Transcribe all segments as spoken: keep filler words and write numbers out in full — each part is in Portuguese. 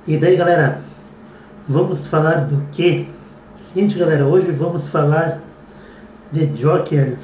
E daí, galera, vamos falar do quê? Seguinte, galera, hoje vamos falar de Joker.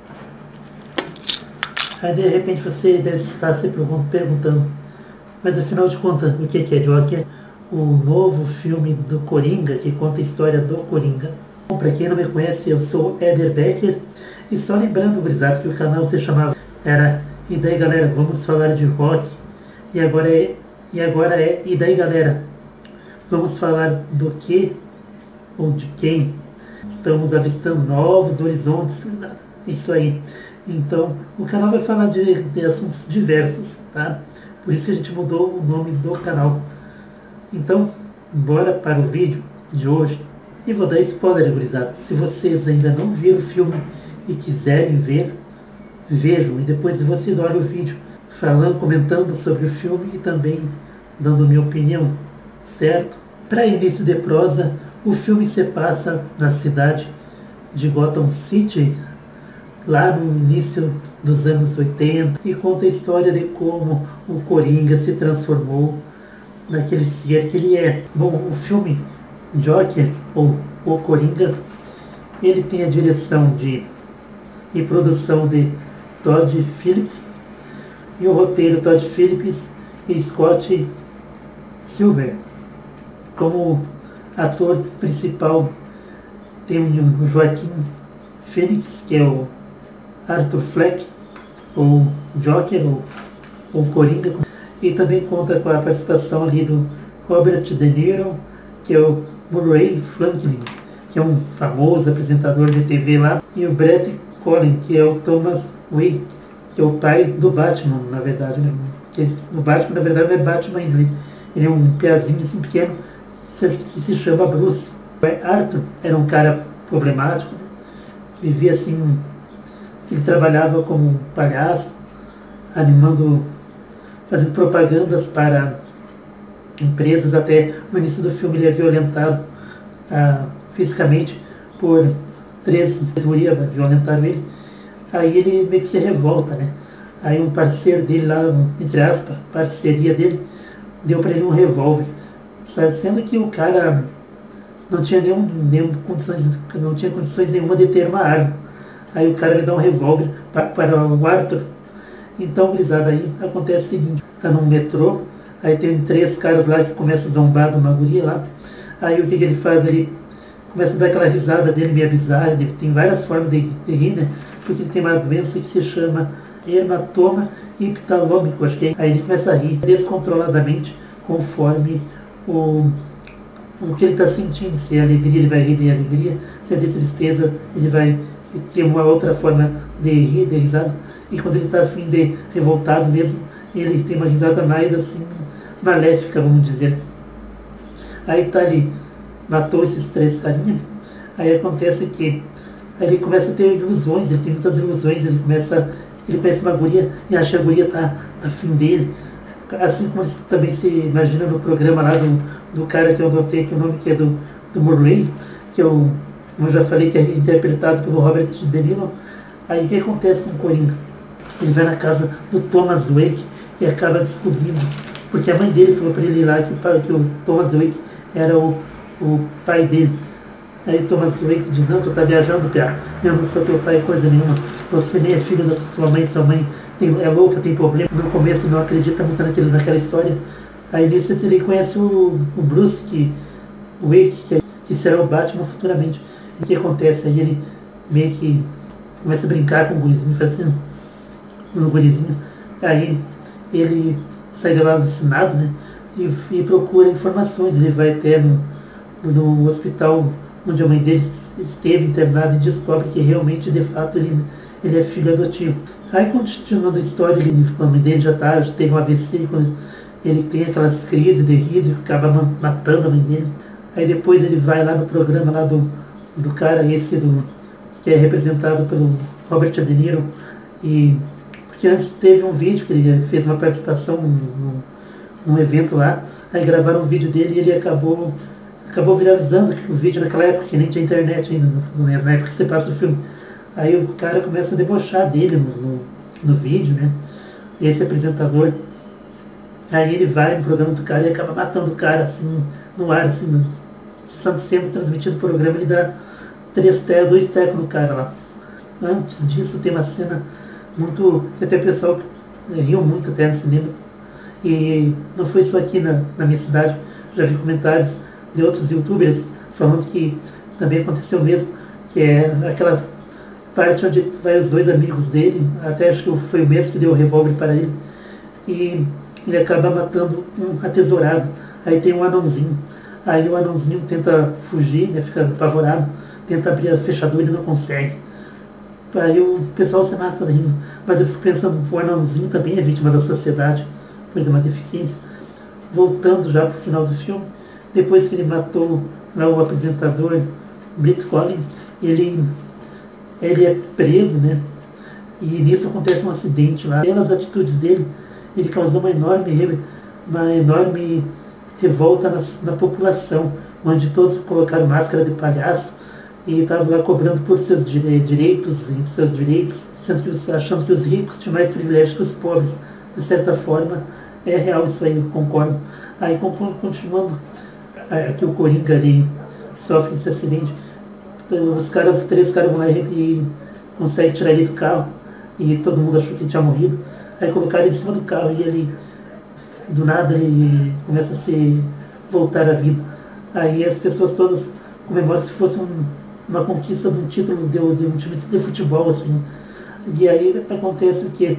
Aí de repente você deve estar se perguntando, mas afinal de contas, o que é Joker? O novo filme do Coringa, que conta a história do Coringa. Bom, pra quem não me conhece, eu sou Eder Becker, e só lembrando, gurizada, que o canal se chamava era E daí, galera, vamos falar de rock. E agora é E agora é E daí, galera, vamos falar do que ou de quem? Estamos avistando novos horizontes. Isso aí. Então, o canal vai falar de, de assuntos diversos, tá? Por isso que a gente mudou o nome do canal. Então, bora para o vídeo de hoje. E vou dar spoiler, gurizada. Se vocês ainda não viram o filme e quiserem ver, vejam. E depois vocês olham o vídeo falando, comentando sobre o filme e também dando minha opinião, certo? Para início de prosa, o filme se passa na cidade de Gotham City, lá no início dos anos oitenta, e conta a história de como o Coringa se transformou naquele ser que ele é. Bom, o filme Joker, ou O Coringa, ele tem a direção de e produção de Todd Phillips, e o roteiro Todd Phillips e Scott Silver. Como ator principal tem o Joaquim Phoenix, que é o Arthur Fleck, ou Joker, ou, ou Coringa, e também conta com a participação ali do Robert De Niro, que é o Murray Franklin, que é um famoso apresentador de T V lá, e o Brett Cullen, que é o Thomas Wayne, que é o pai do Batman, na verdade, né? Que o Batman, na verdade, não é Batman ainda, né? Ele é um piazinho assim pequeno que se chama Bruce. O Arthur era um cara problemático, né? Vivia assim, ele trabalhava como um palhaço, animando, fazendo propagandas para empresas. Até no início do filme ele é violentado ah, fisicamente por três gurias, violentaram ele. Aí ele meio que se revolta, né? Aí um parceiro dele lá, entre aspas, parceria dele, deu para ele um revólver, sendo que o cara não tinha nenhum, nenhum condições, não tinha condições nenhuma de ter uma arma. Aí o cara me dá um revólver para, para o Arthur. Então, gurizada, aí acontece o seguinte: tá num metrô, aí tem três caras lá que começam a zombar de uma guria lá. Aí o que, que ele faz? Ele começa a dar aquela risada dele meio bizarra. Ele tem várias formas de, de rir, né? Porque ele tem uma doença que se chama hematoma iptalômico, acho que é. Aí ele começa a rir descontroladamente conforme o, o que ele está sentindo. Se é alegria, ele vai rir de alegria. Se é de tristeza, ele vai ter uma outra forma de rir, de risada. E quando ele está afim de revoltado mesmo, ele tem uma risada mais assim, maléfica, vamos dizer. Aí tá ali, matou esses três carinhas. Aí acontece que aí ele começa a ter ilusões, ele tem muitas ilusões. Ele começa, ele conhece uma guria e acha que a guria tá afim dele. Assim como eles também se imagina no programa lá do, do cara que eu notei que o nome que é do, do Murray, que eu, eu já falei que é interpretado pelo Robert De Niro. Aí o que acontece com o Coringa? Ele vai na casa do Thomas Wayne e acaba descobrindo, porque a mãe dele falou para ele lá que, que o Thomas Wayne era o, o pai dele. Aí o Thomas Wayne diz: não, tu tá viajando, Pia, eu não sou teu pai coisa nenhuma, você nem é filho da sua mãe, sua mãe tem, é louca, tem problema. No começo não acredita muito naquele, naquela história. Aí nisso ele conhece o, o Bruce, que, o Wayne, que, que será o Batman futuramente. O que acontece? Aí ele meio que começa a brincar com o gurizinho, faz assim, no gurizinho. Aí ele sai de lá alucinado, né? E, e procura informações. Ele vai até no, no hospital onde a mãe dele esteve internada e descobre que realmente, de fato, ele, ele é filho adotivo. Aí, continuando a história, ele, a mãe dele já, tá, já teve um A V C, ele tem aquelas crises de riso que acaba matando a mãe dele. Aí depois ele vai lá no programa lá do, do cara esse, do, que é representado pelo Robert De Niro, e porque antes teve um vídeo que ele fez uma participação num, num evento lá, aí gravaram um vídeo dele e ele acabou acabou viralizando o vídeo naquela época, que nem tinha internet ainda, na época que você passa o filme. Aí o cara começa a debochar dele no, no, no vídeo, né? Esse apresentador. Aí ele vai no programa do cara e acaba matando o cara, assim, no ar, assim, no, sendo transmitido o programa, ele dá três tecos, dois tecos no cara lá. Antes disso tem uma cena muito, que até o pessoal eh, riu muito até no cinema, e não foi só aqui na, na minha cidade, já vi comentários de outros youtubers falando que também aconteceu mesmo, que é aquela parte onde vai os dois amigos dele, até acho que foi o mesmo que deu o revólver para ele, e ele acaba matando um atesourado. Aí tem um anãozinho, aí o anãozinho tenta fugir, né, fica apavorado, tenta abrir a fechadura e não consegue. Aí o pessoal se mata rindo, mas eu fico pensando, o anãozinho também é vítima da sociedade, pois é uma deficiência. Voltando já para o final do filme, depois que ele matou lá o apresentador Brett Collins, ele, ele é preso, né? E nisso acontece um acidente lá. Pelas atitudes dele, ele causou uma enorme, uma enorme revolta na, na população, onde todos colocaram máscara de palhaço e estavam lá cobrando por seus direitos, seus direitos, sendo que os, achando que os ricos tinham mais privilégios que os pobres. De certa forma, é real isso aí, eu concordo. Aí, continuando, aqui o Coringa ali sofre esse acidente, então, os cara, três caras vão lá e, e conseguem tirar ele do carro, e todo mundo achou que ele tinha morrido. Aí colocaram ele em cima do carro e ele, do nada, ele começa a se voltar à vida. Aí as pessoas todas comemoram se fosse um, uma conquista de um título de, de um time de futebol, assim. E aí acontece o quê?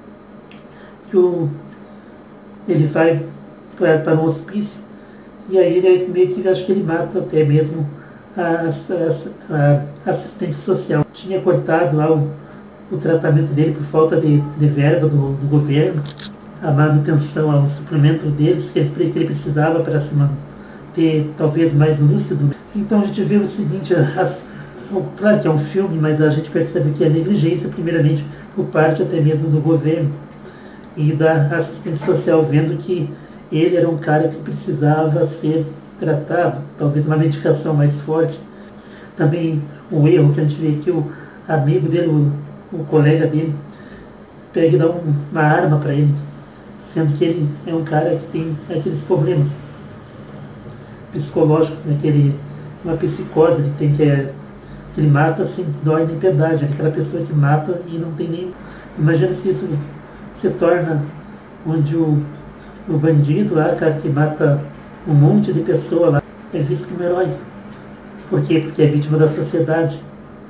Que o, ele vai para um hospício, e aí ele meio que, acho que ele mata até mesmo a, a, a assistente social. Tinha cortado lá o, o tratamento dele por falta de, de verba do, do governo, a manutenção, o suplemento deles que ele precisava para se manter talvez mais lúcido. Então a gente vê o seguinte, as, claro que é um filme, mas a gente percebe que é negligência primeiramente por parte até mesmo do governo e da assistente social, vendo que ele era um cara que precisava ser tratado, talvez uma medicação mais forte. Também um erro que a gente vê que o amigo dele, o, o colega dele, pega e dá um, uma arma para ele, sendo que ele é um cara que tem aqueles problemas psicológicos, né, que ele, uma psicose ele tem, que é que ele mata sem dó nem piedade, aquela pessoa que mata e não tem nem... Imagina se isso se torna onde o, o bandido lá, cara, que mata um monte de pessoa lá, é visto como herói. Por quê? Porque é vítima da sociedade.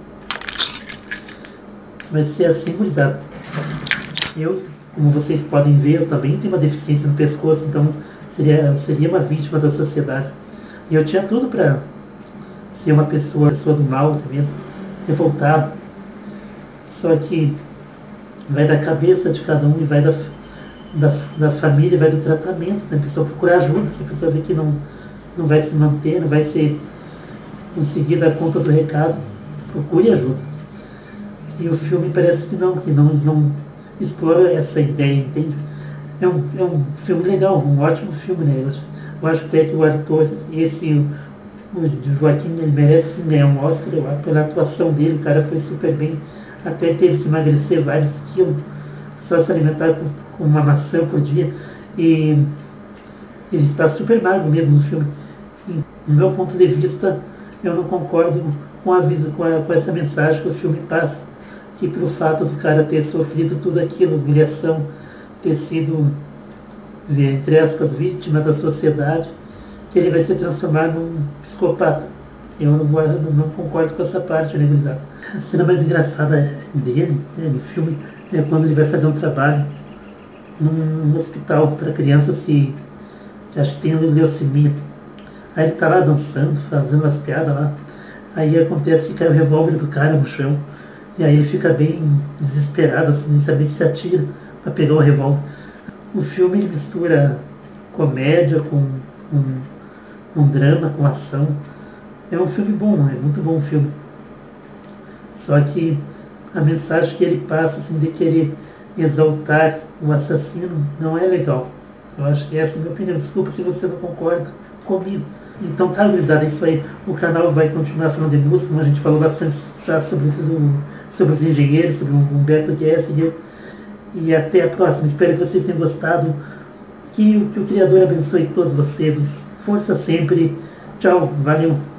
Mas se é assim, gurizada, eu, como vocês podem ver, eu também tenho uma deficiência no pescoço, então seria, seria uma vítima da sociedade. E eu tinha tudo para ser uma pessoa, pessoa do mal até mesmo, revoltado. Só que vai da cabeça de cada um e vai da, da, da família, vai do tratamento, né? A pessoa procurar ajuda, se a pessoa vê que não, não vai se manter, não vai ser conseguir dar conta do recado, procure ajuda. E o filme parece que não, que não, eles não exploram essa ideia, entende? É um, é um filme legal, um ótimo filme, né? Eu acho, eu acho até que o ator, esse, o, o Joaquim, ele merece ganhar um Oscar, eu acho, pela atuação dele, o cara foi super bem, até teve que emagrecer vários quilos, só se alimentar com, com uma maçã por dia, e ele está super magro mesmo no filme. E, do meu ponto de vista, eu não concordo com, a, com, a, com essa mensagem que o filme passa, que pelo fato do cara ter sofrido tudo aquilo, humilhação, ter sido, entre aspas, vítima da sociedade, que ele vai se transformar num psicopata. Eu não, não, não concordo com essa parte, né, gurizada? A cena mais engraçada dele, né, no filme, é quando ele vai fazer um trabalho num hospital para crianças que, que acho que tem leucemia. Aí ele tá lá dançando, fazendo umas piadas lá. Aí acontece que cai o revólver do cara no chão. E aí ele fica bem desesperado, assim, sem saber que se atira para pegar o revólver. O filme ele mistura comédia com, com, com drama, com ação. É um filme bom, é muito bom o filme. Só que a mensagem que ele passa, assim, de querer exaltar o assassino, não é legal. Eu acho que essa é a minha opinião. Desculpa se você não concorda comigo. Então tá, gurizada, é isso aí. O canal vai continuar falando de música, como a gente falou bastante já sobre, isso, sobre os engenheiros, sobre o Humberto Guess e eu. E até a próxima. Espero que vocês tenham gostado. Que, que o Criador abençoe todos vocês. Força sempre. Tchau, valeu.